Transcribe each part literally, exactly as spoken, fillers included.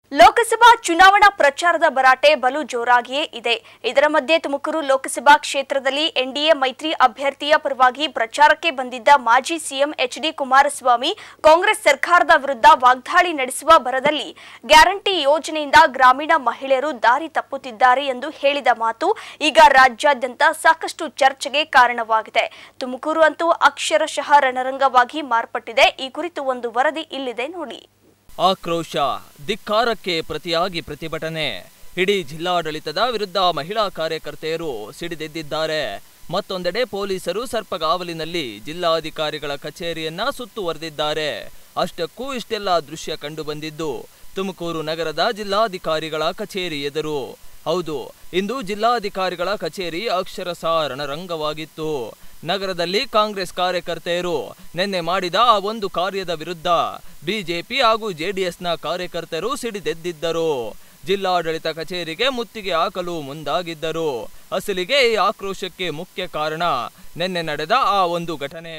ಲೋಕಸಭಾ ಚುನಾವಣಾ ಪ್ರಚಾರದ ಭರಾಟೆ ಬಲು ಜೋರಾಗಿಯೇ ಇದೆ. ಇದರ ಮಧ್ಯೆ ತುಮಕೂರು ಲೋಕಸಭಾ ಕ್ಷೇತ್ರದಲ್ಲಿ ಎನ್ಡಿಎ ಮೈತ್ರಿ ಅಭ್ಯರ್ಥಿಯ ಪರವಾಗಿ ಪ್ರಚಾರಕ್ಕೆ ಬಂದಿದ್ದ ಮಾಜಿ CM H D Kumaraswamy Congress ಸರ್ಕಾರದ ವಿರುದ್ಧ ವಾಗ್ದಾಳಿ ನಡೆಸುವ ಭರದಲ್ಲಿ ಗ್ಯಾರಂಟಿ ಯೋಜನೆಯಿಂದ ಗ್ರಾಮೀಣ ಮಹಿಳೆಯರು ದಾರಿ ತಪ್ಪುತ್ತಿದ್ದಾರೆ ಎಂದು ಹೇಳಿದ ಮಾತು ಈಗ ರಾಜ್ಯಾದ್ಯಂತ ಸಾಕಷ್ಟು ಚರ್ಚೆಗೆ ಕಾರಣವಾಗಿದೆ. ತುಮಕೂರು ಅಂತೂ ಅಕ್ಷರಶಃ ರಣರಂಗವಾಗಿ ಮಾರ್ಪಟ್ಟಿದೆ. ಈ ಕುರಿತು ಒಂದು ವರದಿ ಇಲ್ಲಿದೆ ನೋಡಿ. ಆಕ್ರೋಶ, ಧಿಕ್ಕಾರಕ್ಕೆ ಪ್ರತಿಯಾಗಿ ಪ್ರತಿಭಟನೆ. ಇಡೀ ಜಿಲ್ಲಾಡಳಿತದ ವಿರುದ್ಧ ಮಹಿಳಾ ಕಾರ್ಯಕರ್ತೆಯರು ಸಿಡಿದೆದ್ದಿದ್ದಾರೆ. ಮತ್ತೊಂದೆಡೆ ಪೊಲೀಸರು ಸರ್ಪಗಾವಲಿನಲ್ಲಿ ಜಿಲ್ಲಾಧಿಕಾರಿಗಳ ಕಚೇರಿಯನ್ನ ಸುತ್ತುವರೆದಿದ್ದಾರೆ. ಅಷ್ಟಕ್ಕೂ ಇಷ್ಟೆಲ್ಲ ದೃಶ್ಯ ಕಂಡುಬಂದಿದ್ದು ತುಮಕೂರು ನಗರದ ಜಿಲ್ಲಾಧಿಕಾರಿಗಳ ಕಚೇರಿ ಎದುರು. ಹೌದು, ಇಂದು ಜಿಲ್ಲಾಧಿಕಾರಿಗಳ ಕಚೇರಿ ಅಕ್ಷರಶಃ ರಣರಂಗವಾಗಿತ್ತು. ನಗರದಲ್ಲಿ ಕಾಂಗ್ರೆಸ್ ಕಾರ್ಯಕರ್ತೆಯರು ನಿನ್ನೆ ಮಾಡಿದ ಆ ಒಂದು ಕಾರ್ಯದ ವಿರುದ್ಧ ಬಿಜೆಪಿ ಹಾಗೂ ಜೆಡಿಎಸ್ನ ಕಾರ್ಯಕರ್ತರು ಸಿಡಿದೆದ್ದಿದ್ದರು. ಜಿಲ್ಲಾಡಳಿತ ಕಚೇರಿಗೆ ಮುತ್ತಿಗೆ ಹಾಕಲು ಮುಂದಾಗಿದ್ದರು. ಅಸಲಿಗೆ ಈ ಆಕ್ರೋಶಕ್ಕೆ ಮುಖ್ಯ ಕಾರಣ ನಿನ್ನೆ ನಡೆದ ಆ ಒಂದು ಘಟನೆ.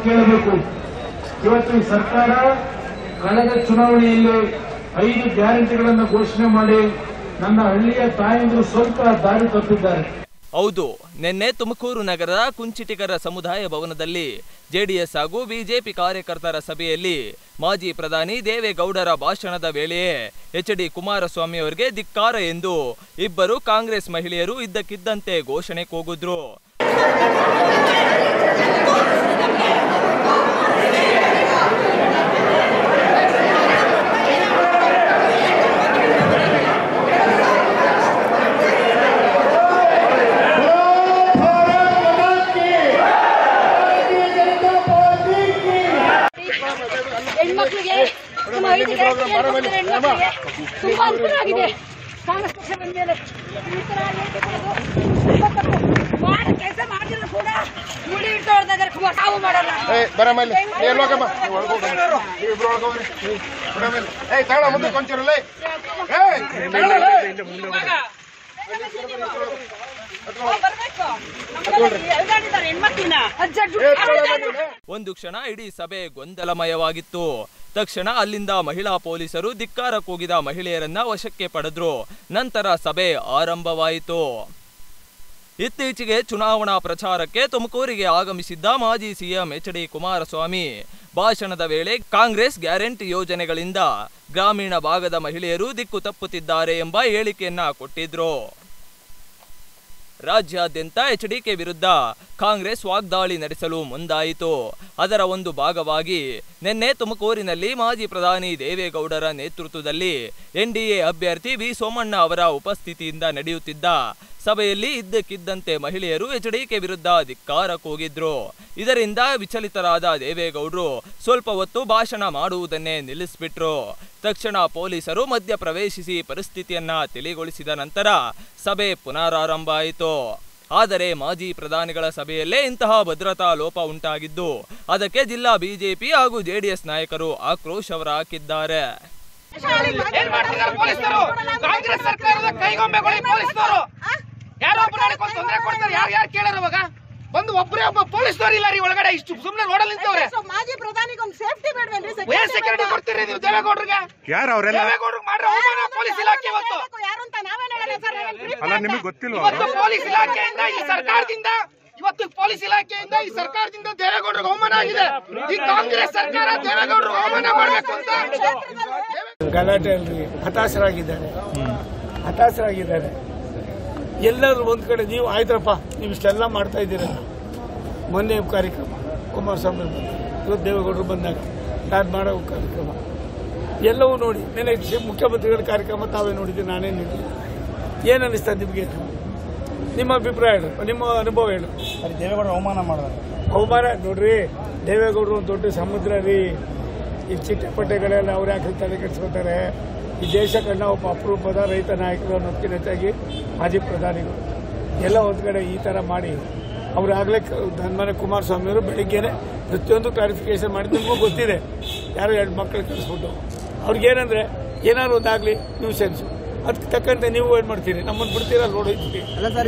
ಇವತ್ತು ಸರ್ಕಾರ ಕಳೆದ ಚುನಾವಣೆಯಲ್ಲಿ ಐದು ಗ್ಯಾರಂಟಿಗಳನ್ನು ಘೋಷಣೆ ಮಾಡಿ ನನ್ನ ಹಳ್ಳಿಯ ತಾಯಂದಿರು ಸ್ವಲ್ಪ ದಾರಿ ತಪ್ಪಿದ್ದಾರೆ. ಹೌದು, ನಿನ್ನೆ ತುಮಕೂರು ನಗರದ ಕುಂಚಿಟಿಗರ ಸಮುದಾಯ ಭವನದಲ್ಲಿ ಜೆಡಿಎಸ್ ಹಾಗೂ ಬಿಜೆಪಿ ಕಾರ್ಯಕರ್ತರ ಸಭೆಯಲ್ಲಿ ಮಾಜಿ ಪ್ರಧಾನಿ ದೇವೇಗೌಡರ ಭಾಷಣದ ವೇಳೆಯೇ ಎಚ್ ಡಿ ಕುಮಾರಸ್ವಾಮಿ ಅವರಿಗೆ ಧಿಕ್ಕಾರ ಎಂದು ಇಬ್ಬರು ಕಾಂಗ್ರೆಸ್ ಮಹಿಳೆಯರು ಇದ್ದಕ್ಕಿದ್ದಂತೆ ಘೋಷಣೆ ಕೂಗಿದ್ರು. ತುಂಬಾ ಅನುಕೂಲ ಆಗಿದೆ. ಕಾಂಗ್ರೆಸ್ ಪಕ್ಷ ಬಂದ ಮೇಲೆ ಈ ತರ ಕೆಲಸ ಮಾಡಿದ್ರು ಕೂಡ ಮುಡಿ ಇಟ್ಟೋರ್ದಾಗ ತಾವು ಮಾಡಲ್ಲ. ಒಂದು ಕ್ಷಣ ಇಡೀ ಸಭೆ ಗೊಂದಲಮಯವಾಗಿತ್ತು. ತಕ್ಷಣ ಅಲ್ಲಿಂದ ಮಹಿಳಾ ಪೊಲೀಸರು ಧಿಕ್ಕಾರ ಕೂಗಿದ ಮಹಿಳೆಯರನ್ನ ವಶಕ್ಕೆ ಪಡೆದ್ರು. ನಂತರ ಸಭೆ ಆರಂಭವಾಯಿತು. ಇತ್ತೀಚೆಗೆ ಚುನಾವಣಾ ಪ್ರಚಾರಕ್ಕೆ ತುಮಕೂರಿಗೆ ಆಗಮಿಸಿದ್ದ ಮಾಜಿ ಸಿಎಂ ಎಚ್ ಡಿ ಕುಮಾರಸ್ವಾಮಿ ಭಾಷಣದ ವೇಳೆ ಕಾಂಗ್ರೆಸ್ ಗ್ಯಾರಂಟಿ ಯೋಜನೆಗಳಿಂದ ಗ್ರಾಮೀಣ ಭಾಗದ ಮಹಿಳೆಯರು ದಿಕ್ಕು ತಪ್ಪುತ್ತಿದ್ದಾರೆ ಎಂಬ ಹೇಳಿಕೆಯನ್ನ ಕೊಟ್ಟಿದ್ರು. ರಾಜ್ಯಾದ್ಯಂತ ಎಚ್ ಡಿಕೆ ವಿರುದ್ಧ ಕಾಂಗ್ರೆಸ್ ವಾಗ್ದಾಳಿ ನಡೆಸಲು ಮುಂದಾಯಿತು. ಅದರ ಒಂದು ಭಾಗವಾಗಿ ನಿನ್ನೆ ತುಮಕೂರಿನಲ್ಲಿ ಮಾಜಿ ಪ್ರಧಾನಿ ದೇವೇಗೌಡರ ನೇತೃತ್ವದಲ್ಲಿ ಎನ್ಡಿಎ ಅಭ್ಯರ್ಥಿ ವಿ ಸೋಮಣ್ಣ ಅವರ ಉಪಸ್ಥಿತಿಯಿಂದ ನಡೆಯುತ್ತಿದ್ದ ಸಭೆಯಲ್ಲಿ ಇದ್ದಕ್ಕಿದ್ದಂತೆ ಮಹಿಳೆಯರು ಎಚ್ ಡಿಕೆ ವಿರುದ್ಧ ಧಿಕ್ಕಾರ ಕೂಗಿದ್ರು. ಇದರಿಂದ ವಿಚಲಿತರಾದ ದೇವೇಗೌಡರು ಸ್ವಲ್ಪ ಹೊತ್ತು ಭಾಷಣ ಮಾಡುವುದನ್ನೇ ನಿಲ್ಲಿಸಿಬಿಟ್ರು. ತಕ್ಷಣ ಪೊಲೀಸರು ಮಧ್ಯ ಪ್ರವೇಶಿಸಿ ಪರಿಸ್ಥಿತಿಯನ್ನ ತಿಳಿಗೊಳಿಸಿದ ನಂತರ ಸಭೆ ಪುನರಾರಂಭ ಆಯಿತು. ಆದರೆ ಮಾಜಿ ಪ್ರಧಾನಿಗಳ ಸಭೆಯಲ್ಲೇ ಇಂತಹ ಭದ್ರತಾ ಲೋಪ ಉಂಟಾಗಿದ್ದು ಅದಕ್ಕೆ ಜಿಲ್ಲಾ ಬಿಜೆಪಿ ಹಾಗೂ ಜೆಡಿಎಸ್ ನಾಯಕರು ಆಕ್ರೋಶ ಹೊರಹಾಕಿದ್ದಾರೆ. ಒಂದು ಒಬ್ಬರೇ ಒಬ್ಬ ಪೊಲೀಸ್ನವರು ಇಲ್ಲ ರೀ ಒಳಗಡೆ. ಇಷ್ಟು ಸುಮ್ಮನೆ ನೋಡಲ್ ನಿಂತವ್ರೆ. ಮಾಜಿ ಪ್ರಧಾನಿಗೆ ಒಂದು ಸೇಫ್ಟಿ ಬೇಡವೇನ್ರಿ? ಸೆಕ್ಯೂರಿಟಿ ಕೊಡ್ತೀರಿ ನೀವು ದೇವೇಗೌಡರಿಗೆ? ಯಾರು ಅವರೆಲ್ಲ? ದೇವೇಗೌಡರಿಗೆ ಮಾಡ್ರೆ ಅವಮಾನ ಪೊಲೀಸ್ ಇಲಾಖೆ ಇವತ್ತು. ಯಾರು ಅಂತ ನಾವೇ ಹೇಳೋಣ ಸರ್. ಅಲ್ಲ, ನಿಮಗೆ ಗೊತ್ತಿಲ್ವಾ? ಇವತ್ತು ಪೊಲೀಸ್ ಇಲಾಖೆಯಿಂದ ಈ ಸರ್ಕಾರದಿಂದ ಇವತ್ತು ಪೊಲೀಸ್ ಇಲಾಖೆಯಿಂದ ಈ ಸರ್ಕಾರದಿಂದ ದೇವೇಗೌಡರಿಗೆ ಅವಮಾನ ಆಗಿದೆ. ಈ ಕಾಂಗ್ರೆಸ್ ಸರ್ಕಾರ ದೇವೇಗೌಡರಿಗೆ ಅವಮಾನ ಮಾಡಬೇಕು ಅಂತ ಗಲಾಟೆ ಅಲ್ರಿ, ಹತಾಶರಾಗಿದ್ದಾರೆ ಹತಾಶರಾಗಿದ್ದಾರೆ ಎಲ್ಲರೂ ಒಂದ್ ಕಡೆ. ನೀವು ಆಯ್ತಪ್ಪ, ನೀವು ಇಷ್ಟೆಲ್ಲ ಮಾಡ್ತಾ ಇದ್ದೀರಲ್ಲ. ಮೊನ್ನೆ ಕಾರ್ಯಕ್ರಮ ಕುಮಾರಸ್ವಾಮಿ ಬಂದ, ಇವತ್ತು ದೇವೇಗೌಡರು ಬಂದಾಗ ನಾನು ಮಾಡೋ ಕಾರ್ಯಕ್ರಮ ಎಲ್ಲವೂ ನೋಡಿ. ನೆನೆ ಮುಖ್ಯಮಂತ್ರಿಗಳ ಕಾರ್ಯಕ್ರಮ ತಾವೇ ನೋಡಿದ್ದೀವಿ, ನಾನೇ ನೋಡಿದ್ದೀನಿ. ಏನು ಅನ್ನಿಸ್ತಾ ನಿಮಗೆ? ನಿಮ್ಮ ಅಭಿಪ್ರಾಯ ಹೇಳು, ನಿಮ್ಮ ಅನುಭವ ಹೇಳು. ದೇವೇಗೌಡರು ಅವಮಾನ ಮಾಡಿದ್ರೆ ಅವಮಾನ ನೋಡ್ರಿ. ದೇವೇಗೌಡರು ಒಂದು ದೊಡ್ಡ ಸಮುದ್ರ ರೀ. ಈ ಚಿಟ್ಟಪಟ್ಟೆಗಳೆಲ್ಲ ಅವ್ರು ಯಾಕೆ ತಲೆ ಕೆಡಿಸ್ಕೊತಾರೆ? ಈ ದೇಶ ಕಂಡ ಒಬ್ಬ ಅಪರೂಪದ ರೈತ ನಾಯಕರು ಅನ್ನೋದಕ್ಕಿಂತ ಹೆಚ್ಚಾಗಿ ಮಾಜಿ ಪ್ರಧಾನಿಗಳು ಎಲ್ಲ ಒಂದು ಕಡೆ ಈ ಥರ ಮಾಡಿ ಅವರಾಗಲೇ ಧನ್ಮನೆ ಕುಮಾರಸ್ವಾಮಿ ಅವರು ಬೆಳಿಗ್ಗೆನೆ ಪ್ರತಿಯೊಂದು ಕ್ಲಾರಿಫಿಕೇಶನ್ ಮಾಡಿ ನಿಮಗೂ ಗೊತ್ತಿದೆ. ಯಾರೋ ಎರಡು ಮಕ್ಕಳು ಕಳಿಸ್ಬಿಟ್ಟು ಅವ್ರಿಗೇನಂದ್ರೆ ಏನಾದ್ರು ಒಂದಾಗಲಿ ನ್ಯೂಸೆನ್ಸ್, ಅದಕ್ಕೆ ತಕ್ಕಂತೆ ನೀವು ಏನ್ ಮಾಡ್ತೀರಿ? ನಮ್ಮನ್ನು ಬಿಡ್ತೀರಾ? ನೋಡೋಯ್ತೀವಿ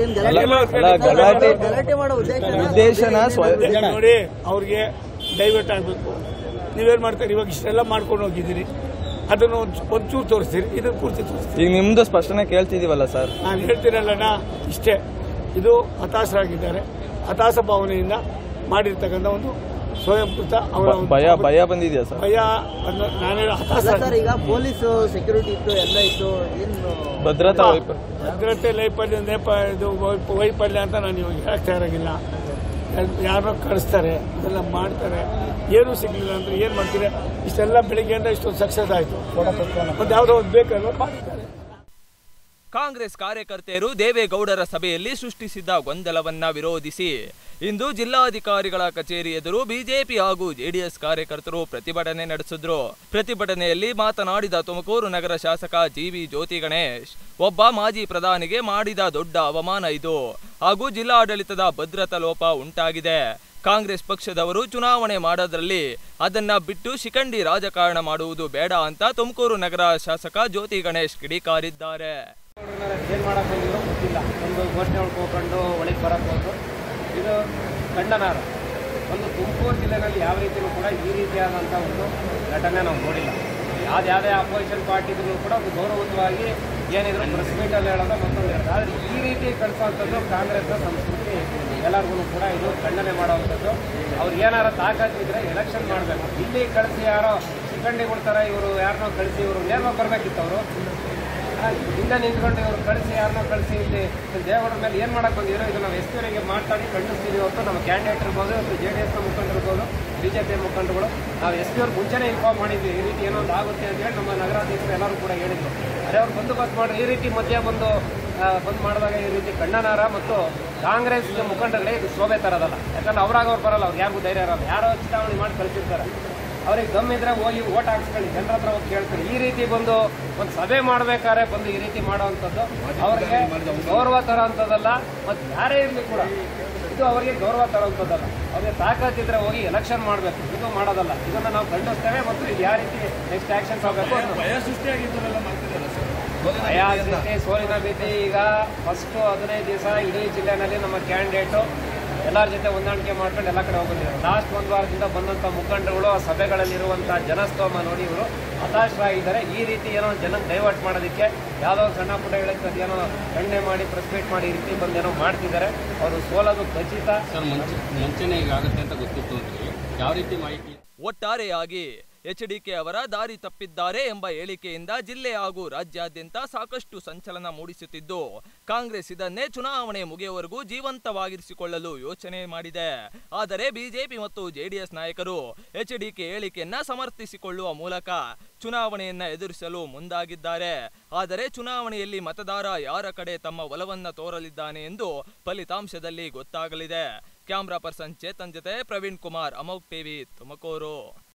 ನೋಡಿ. ಅವ್ರಿಗೆ ಡೈವರ್ಟ್ ಆಗಬೇಕು. ನೀವೇನ್ ಮಾಡ್ತೀರಿ? ಇವಾಗ ಇಷ್ಟೆಲ್ಲ ಮಾಡ್ಕೊಂಡು ಹೋಗಿದ್ದೀರಿ, ಅದನ್ನು ಒಂಚೂರು ತೋರಿಸ್ತೀರಿ, ಇದನ್ನು ಪೂರ್ತಿ ತೋರಿಸ್ತೀರಿ. ಈಗ ನಿಮ್ದು ಸ್ಪಷ್ಟನೆ ಕೇಳ್ತಿದೀವಲ್ಲ ಸರ್. ನಾನು ಹೇಳ್ತೀನಲ್ಲಣ್ಣ, ಇಷ್ಟೇ. ಇದು ಹತಾಶರಾಗಿದ್ದಾರೆ, ಹತಾಶ ಭಾವನೆಯಿಂದ ಮಾಡಿರ್ತಕ್ಕಂಥ ಒಂದು ಸ್ವಯಂಕೃತ ಅವರ ಭಯ ಭಯ ಬಂದಿದೆಯಾ ಸರ್? ಭಯ ನಾನು ಹತಾಶ. ಈಗ ಪೊಲೀಸ್ ಸೆಕ್ಯೂರಿಟಿ ಇತ್ತು, ಎಲ್ಲ ಇತ್ತು, ಏನು ಭದ್ರತಾ ಭದ್ರತೆ ವೈಫಲ್ಯ ನೇಪ ಇದು ವೈಫಲ್ಯ ಅಂತ ನಾನು ಇವಾಗ ಹೇಳಕ್ ತಯಾರಾಗಿಲ್ಲ. ಯಾರೋ ಕಳಿಸ್ತಾರೆ, ಇದೆಲ್ಲ ಮಾಡ್ತಾರೆ, ಏನೂ ಸಿಗ್ಲಿಲ್ಲ ಅಂದ್ರೆ ಏನ್ ಮಾಡ್ತೀರಿ? ಇಷ್ಟೆಲ್ಲ ಬೆಳಿಗ್ಗೆಯಿಂದ ಇಷ್ಟೊಂದು ಸಕ್ಸಸ್ ಆಯ್ತು, ಒಂದು ಯಾವುದೋ ಒಂದು ಬೇಕಲ್ಲ ಮಾಡ್ತಾರೆ. ಕಾಂಗ್ರೆಸ್ ಕಾರ್ಯಕರ್ತೆಯರು ದೇವೇಗೌಡರ ಸಭೆಯಲ್ಲಿ ಸೃಷ್ಟಿಸಿದ್ದ ಗೊಂದಲವನ್ನ ವಿರೋಧಿಸಿ ಇಂದು ಜಿಲ್ಲಾಧಿಕಾರಿಗಳ ಕಚೇರಿ ಎದುರು ಬಿಜೆಪಿ ಹಾಗೂ ಜೆಡಿಎಸ್ ಕಾರ್ಯಕರ್ತರು ಪ್ರತಿಭಟನೆ ನಡೆಸಿದ್ರು. ಪ್ರತಿಭಟನೆಯಲ್ಲಿ ಮಾತನಾಡಿದ ತುಮಕೂರು ನಗರ ಶಾಸಕ ಜಿವಿ ಜ್ಯೋತಿ ಗಣೇಶ್, ಒಬ್ಬ ಮಾಜಿ ಪ್ರಧಾನಿಗೆ ಮಾಡಿದ ದೊಡ್ಡ ಅವಮಾನ ಇದು ಹಾಗೂ ಜಿಲ್ಲಾಡಳಿತದ ಭದ್ರತಾ ಲೋಪ ಉಂಟಾಗಿದೆ. ಕಾಂಗ್ರೆಸ್ ಪಕ್ಷದವರು ಚುನಾವಣೆ ಮಾಡೋದ್ರಲ್ಲಿ ಅದನ್ನ ಬಿಟ್ಟು ಶಿಖಂಡಿ ರಾಜಕಾರಣ ಮಾಡುವುದು ಬೇಡ ಅಂತ ತುಮಕೂರು ನಗರ ಶಾಸಕ ಜ್ಯೋತಿ ಗಣೇಶ್ ಕಿಡಿಕಾರಿದ್ದಾರೆ. ಏನು ಮಾಡಕ್ಕೆ ಬಂದಿರೋ ಗೊತ್ತಿಲ್ಲ, ಒಂದು ಘೋಷಣೆ ಉಳ್ಕೊಂಡು ಒಳಗೆ ಬರಕ್ಕೆ ಹೋದ್ರು. ಇದು ಖಂಡನಾರ. ಒಂದು ತುಮಕೂರು ಜಿಲ್ಲೆಯಲ್ಲಿ ಯಾವ ರೀತಿಯೂ ಕೂಡ ಈ ರೀತಿಯಾದಂಥ ಒಂದು ಘಟನೆ ನಾವು ನೋಡಿಲ್ಲ. ಯಾವ್ದು ಯಾವುದೇ ಅಪೋಸಿಷನ್ ಪಾರ್ಟಿಗಳು ಕೂಡ ಒಂದು ಗೌರವಯುತವಾಗಿ ಏನಿದ್ರು ಪ್ರೆಸ್ ಮೀಟಲ್ಲಿ ಹೇಳೋದು ಮತ್ತೊಂದು ಹೇಳೋದು. ಆದರೆ ಈ ರೀತಿ ಕಳಿಸುವಂಥದ್ದು ಕಾಂಗ್ರೆಸ್ನ ಸಂಸ್ಕೃತಿ ಎಲ್ಲರಿಗೂ ಕೂಡ ಇದು ಖಂಡನೆ ಮಾಡುವಂಥದ್ದು. ಅವ್ರು ಏನಾರ ತಾಕತ್ತಿದ್ರೆ ಎಲೆಕ್ಷನ್ ಮಾಡಬೇಕು. ಇಲ್ಲಿ ಕಳಿಸಿ ಯಾರೋ ಶಿಖಂಡಿ ಕೊಡ್ತಾರೆ, ಇವರು ಯಾರನ್ನೋ ಕಳಿಸಿ ಇವರು ನೇರವಾಗಿ ಬರಬೇಕಿತ್ತು. ಅವರು ಹಿಂದೆ ನಿಂತ್ಕೊಂಡು ಇವರು ಕಳಿಸಿ ಯಾರನ್ನೋ ಕಳಿಸಿ ಇಲ್ಲಿ ದೇವರ ಮೇಲೆ ಏನು ಮಾಡಕ್ಕೆ ಬಂದಿರೋ ಇದು ನಾವು ಎಸ್ ಪಿಯವರಿಗೆ ಮಾತಾಡಿ ಖಂಡಿಸ್ತೀವಿ ಹೊತ್ತು ನಮ್ಮ ಕ್ಯಾಂಡಿಡೇಟ್ ಇರ್ಬೋದು, ಅಥವಾ ಜೆ ಡಿ ಎಸ್ನ ಮುಖಂಡರಿರ್ಬೋದು, ಬಿ ಜೆ ಪಿ ಮುಖಂಡರುಗಳು ನಾವು ಎಸ್ ಪಿ ಅವ್ರು ಮುಂಚೆನೇ ಇನ್ಫಾರ್ಮ್ ಮಾಡಿದ್ವಿ ಈ ರೀತಿ ಏನೋ ಒಂದು ಆಗುತ್ತೆ ಅಂತ ಹೇಳಿ ನಮ್ಮ ನಗರಾಧ್ಯಕ್ಷರು ಎಲ್ಲರೂ ಕೂಡ ಹೇಳಿದ್ರು. ಅದೇ ಅವ್ರು ಬಂದೋಬಸ್ತ್ ಮಾಡಿ ಈ ರೀತಿ ಮಧ್ಯ ಬಂದು ಬಂದ್ ಮಾಡಿದಾಗ ಈ ರೀತಿ ಖಂಡನಾರ ಮತ್ತು ಕಾಂಗ್ರೆಸ್ ಮುಖಂಡಗಳೇ ಇದು ಶೋಭೆ ತರೋದಲ್ಲ. ಯಾಕಂದ್ರೆ ಅವ್ರಾಗ ಅವ್ರು ಬರಲ್ಲ, ಅವ್ರು ಯಾರಿಗೂ ಧೈರ್ಯ ಇರಲ್ಲ. ಯಾರೋ ಚುನಾವಣೆ ಮಾಡಿ ಕಳಿಸಿರ್ತಾರೆ, ಅವ್ರಿಗೆ ದಮ್ ಇದ್ರೆ ಹೋಗಿ ಓಟ್ ಹಾಕ್ಸ್ಕೊಳ್ಳಿ, ಜನರ ಹತ್ರ ಹೋಗಿ ಕೇಳ್ತಾರೆ. ಈ ರೀತಿ ಬಂದು ಒಂದು ಸಭೆ ಮಾಡ್ಬೇಕಾದ್ರೆ ಬಂದು ಈ ರೀತಿ ಮಾಡುವಂಥದ್ದು ಅವ್ರಿಗೆ ಗೌರವ ತರೋಂಥದ್ದಲ್ಲ. ಮತ್ತು ಯಾರೇ ಇರಲಿ ಕೂಡ ಇದು ಅವರಿಗೆ ಗೌರವ ತರೋಂಥದ್ದಲ್ಲ. ಅವ್ರಿಗೆ ತಾಕತ್ತಿದ್ರೆ ಹೋಗಿ ಎಲೆಕ್ಷನ್ ಮಾಡಬೇಕು, ಇದು ಮಾಡೋದಲ್ಲ. ಇದನ್ನು ನಾವು ಖಂಡಿಸ್ತೇವೆ ಮತ್ತು ಇದು ಯಾವ ರೀತಿ ನೆಕ್ಸ್ಟ್ ಆಕ್ಷನ್ಸ್ ಆಗಬೇಕು. ಭಯ ಸೃಷ್ಟಿಯಾಗಿದ್ದರೆಲ್ಲ ಮಾಡ್ತಿದ್ದಾರೆ ಸರ್. ಭಯ ಸೃಷ್ಟಿ, ಸೋಲಿನ ಭೀತಿ. ಈಗ ಫಸ್ಟ್ ಹದಿನೈದು ದಿವಸ ಇಡೀ ಜಿಲ್ಲೆನಲ್ಲಿ ನಮ್ಮ ಕ್ಯಾಂಡಿಡೇಟು ಎಲ್ಲರ ಜೊತೆ ಹೊಂದಾಣಿಕೆ ಮಾಡ್ಕೊಂಡು ಎಲ್ಲ ಕಡೆ ಹೋಗಿದ್ದಾರೆ. ಲಾಸ್ಟ್ ಒಂದು ವಾರದಿಂದ ಬಂದಂಥ ಮುಖಂಡರುಗಳು ಆ ಸಭೆಗಳಲ್ಲಿರುವಂಥ ಜನಸ್ತೋಮ ನೋಡಿ ಇವರು ಹತಾಶರಾಗಿದ್ದಾರೆ. ಈ ರೀತಿ ಏನೋ ಜನಕ್ಕೆ ಡೈವರ್ಟ್ ಮಾಡೋದಕ್ಕೆ ಯಾವುದೋ ಸಣ್ಣ ಪುಟ್ಟ ಹೇಳಕ್ಕೆ ಏನೋ ಕಣ್ಣೆ ಮಾಡಿ ಪ್ರೆಸ್ ಮೀಟ್ ಮಾಡಿ ಈ ರೀತಿ ಬಂದೇನೋ ಮಾಡ್ತಿದ್ದಾರೆ. ಅವರು ಸೋಲೋದು ಖಚಿತ. ಸರ್, ಮುಂಚೆ ಮುಂಚೆನೇ ಈಗ ಆಗುತ್ತೆ ಅಂತ ಗೊತ್ತಿತ್ತು ಅಂದರೆ ಯಾವ ರೀತಿ ಮಾಹಿತಿ? ಒಟ್ಟಾರೆಯಾಗಿ ಎಚ್ ಡಿ ಕೆ ಅವರ ದಾರಿ ತಪ್ಪಿದ್ದಾರೆ ಎಂಬ ಹೇಳಿಕೆಯಿಂದ ಜಿಲ್ಲೆ ಹಾಗೂ ರಾಜ್ಯಾದ್ಯಂತ ಸಾಕಷ್ಟು ಸಂಚಲನ ಮೂಡಿಸುತ್ತಿದ್ದು, ಕಾಂಗ್ರೆಸ್ ಇದನ್ನೇ ಚುನಾವಣೆ ಮುಗಿಯುವವರೆಗೂ ಜೀವಂತವಾಗಿರಿಸಿಕೊಳ್ಳಲು ಯೋಚನೆ ಮಾಡಿದೆ. ಆದರೆ ಬಿಜೆಪಿ ಮತ್ತು ಜೆಡಿಎಸ್ ನಾಯಕರು ಎಚ್ ಡಿ ಕೆ ಹೇಳಿಕೆಯನ್ನ ಸಮರ್ಥಿಸಿಕೊಳ್ಳುವ ಮೂಲಕ ಚುನಾವಣೆಯನ್ನ ಎದುರಿಸಲು ಮುಂದಾಗಿದ್ದಾರೆ. ಆದರೆ ಚುನಾವಣೆಯಲ್ಲಿ ಮತದಾರ ಯಾರ ಕಡೆ ತಮ್ಮ ಒಲವನ್ನ ತೋರಲಿದ್ದಾನೆ ಎಂದು ಫಲಿತಾಂಶದಲ್ಲಿ ಗೊತ್ತಾಗಲಿದೆ. ಕ್ಯಾಮ್ರಾ ಪರ್ಸನ್ ಚೇತನ್ ಜೊತೆ ಪ್ರವೀಣ್ ಕುಮಾರ್, ಅಮೋಘ್ ಟಿವಿ, ತುಮಕೂರು.